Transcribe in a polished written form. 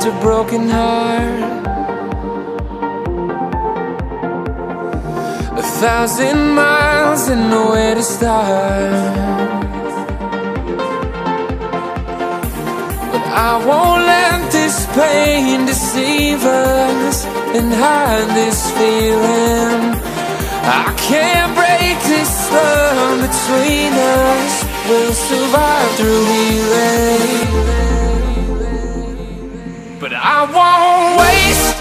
a broken heart. 1,000 miles and nowhere to start. But I won't let this pain deceive us and hide this feeling. I can't break this love between us. We'll survive through healing. But I won't waste